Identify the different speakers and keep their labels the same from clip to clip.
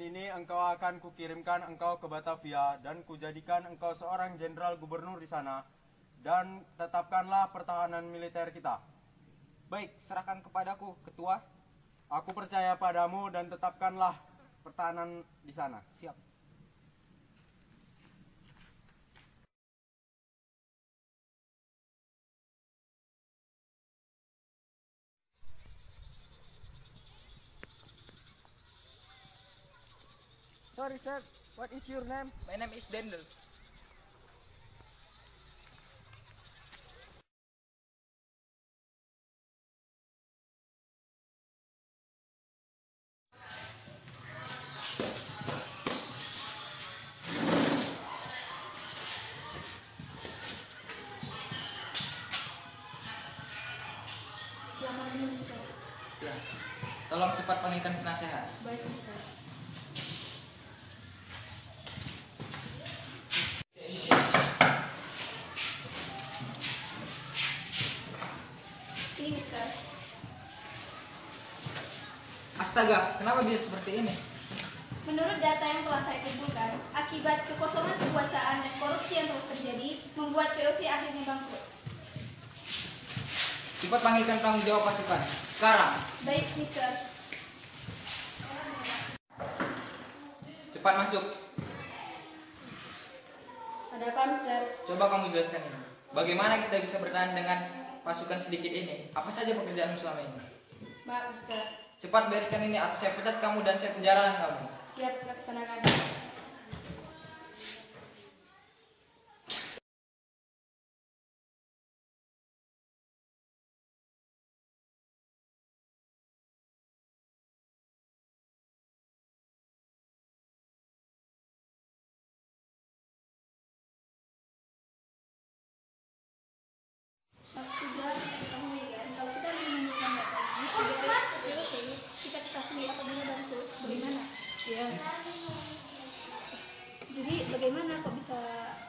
Speaker 1: ini engkau akan kukirimkan engkau ke Batavia dan kujadikan engkau seorang jenderal gubernur di sana dan tetapkanlah pertahanan militer kita.
Speaker 2: Baik, serahkan kepadaku, Ketua.
Speaker 1: Aku percaya padamu dan tetapkanlah pertahanan di sana.
Speaker 2: Siap.
Speaker 3: Sorry, sir. What is your name?
Speaker 2: My name is Dendels. Ya. Tolong cepat panggilkan penasehat.
Speaker 4: Baik, Ustaz. Ini, Ustaz.
Speaker 2: Astaga, kenapa bisa seperti ini?
Speaker 4: Menurut data yang telah saya kumpulkan, akibat kekosongan kekuasaan dan korupsi yang terus terjadi, membuat POC akhirnya bangkrut.
Speaker 2: Cepat panggilkan tanggung jawab pasukan. Sekarang.
Speaker 4: Baik, Mister.
Speaker 2: Cepat masuk.
Speaker 4: Ada apa, Mister?
Speaker 2: Coba kamu jelaskan ini. Bagaimana kita bisa bertahan dengan pasukan sedikit ini? Apa saja pekerjaanmu selama ini?
Speaker 4: Maaf, Mister.
Speaker 2: Cepat bereskan ini atau saya pecat kamu dan saya penjarakan kamu.
Speaker 4: Siap, laksanakan. Sudah diketahui kan, kalau kita menemukan data ini sebagai POC, kita ketahui apabila bantu. Bagaimana? Ya. Jadi bagaimana kok bisa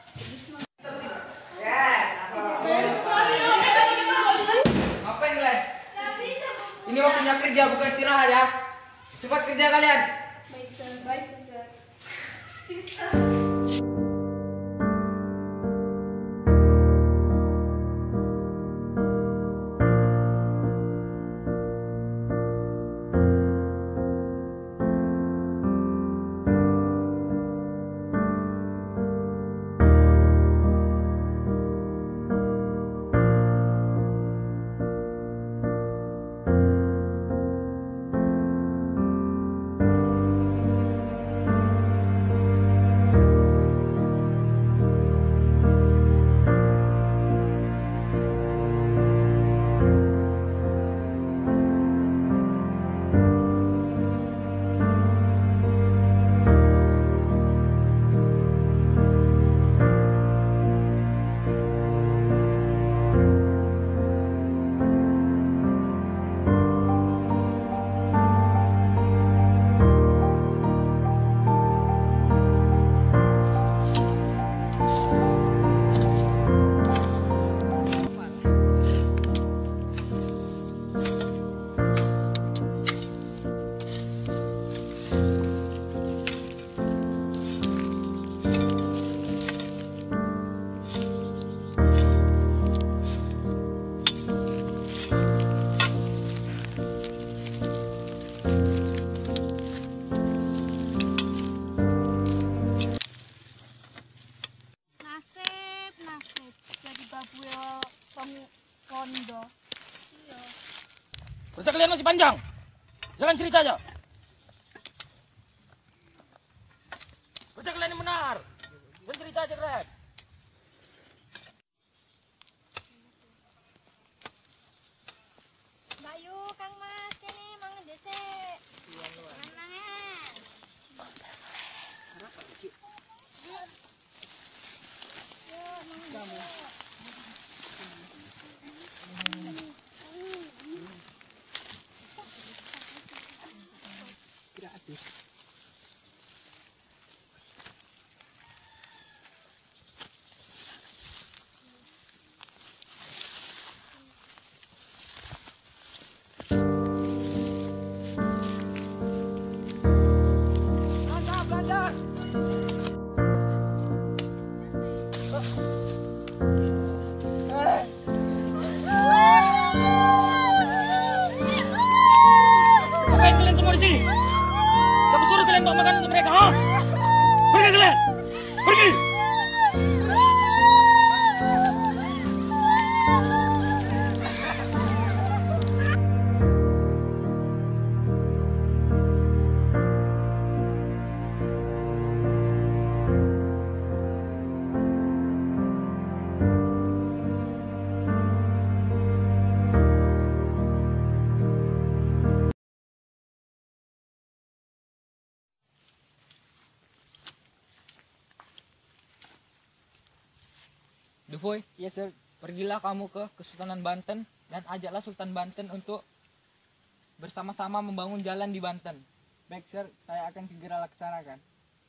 Speaker 2: Ngapain kalian? Ini waktunya kerja bukan istirahat ya. Cepat kerja kalian.
Speaker 4: baik, Sir. Baik, Sister. Sister. Nasib jadi babuel kondo. Iya.
Speaker 3: Kerja kalian masih panjang. Jangan cerita aja. Kerja kalian yang benar. Jangan cerita aja kalian.
Speaker 4: Bayu, Kang Mas, ini mangan dese. Mangan.
Speaker 3: Pergi kalian! Pergi!
Speaker 2: Dufoy, yes sir. Pergilah kamu ke Kesultanan Banten dan ajaklah Sultan Banten untuk bersama-sama membangun jalan di Banten. Baik sir, saya akan segera laksanakan.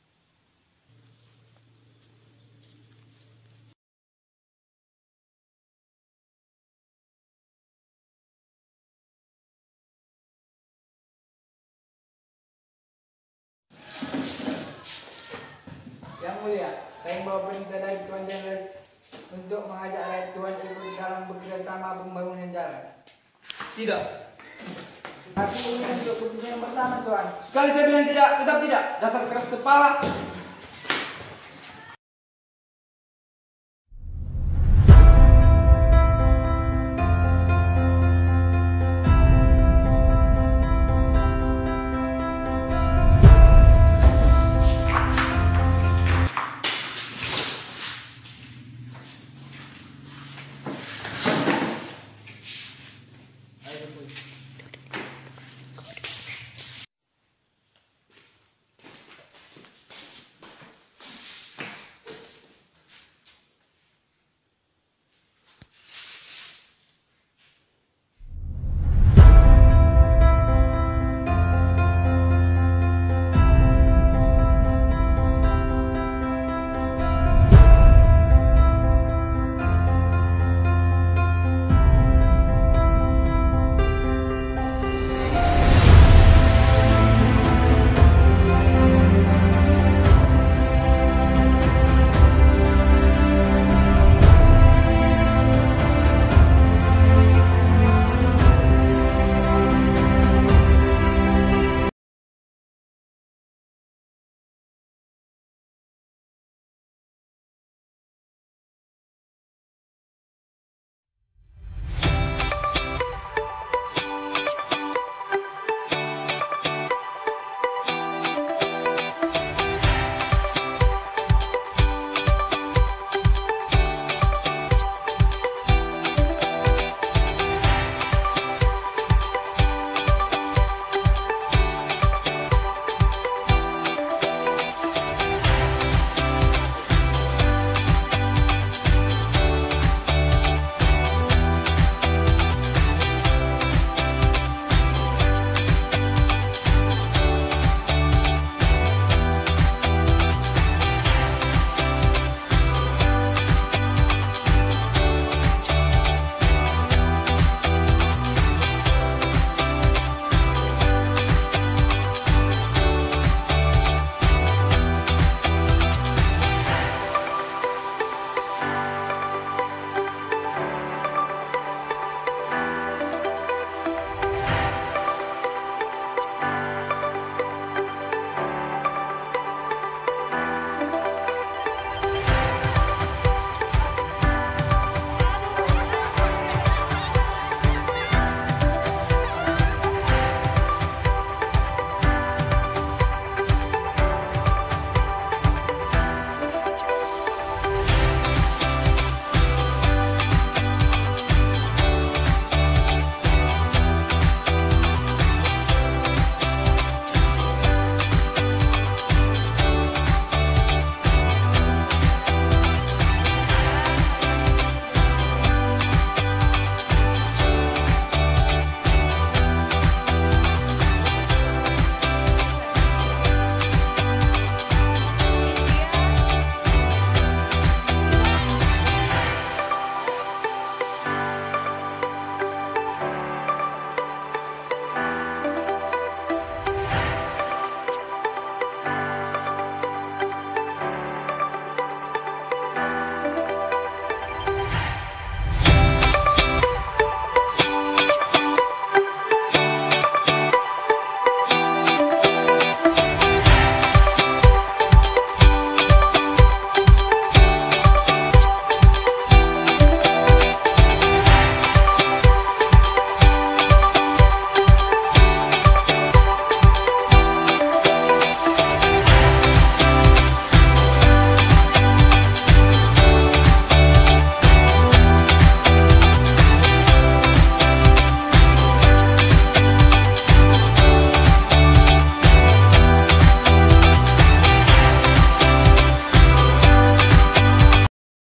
Speaker 2: Yang mulia, saya membawa perintah dari Tuan Jenderal untuk mengajak rakyat Tuan ikut dalam bekerjasama pembangunan jalan.
Speaker 5: Tidak.
Speaker 2: Tapi ini untuk kepentingan bersama Tuan.
Speaker 5: Sekali saya bilang tidak, tetap tidak. Dasar keras kepala.